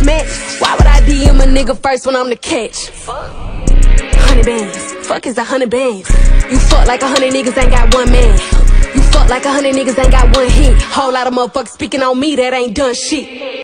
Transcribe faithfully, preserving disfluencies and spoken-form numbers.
match. Why would I D M a nigga first when I'm the catch? Hundred bands, fuck is a hundred bands. You fuck like a hundred niggas ain't got one man. You fuck like a hundred niggas ain't got one hit. Whole lot of motherfuckers speaking on me that ain't done shit.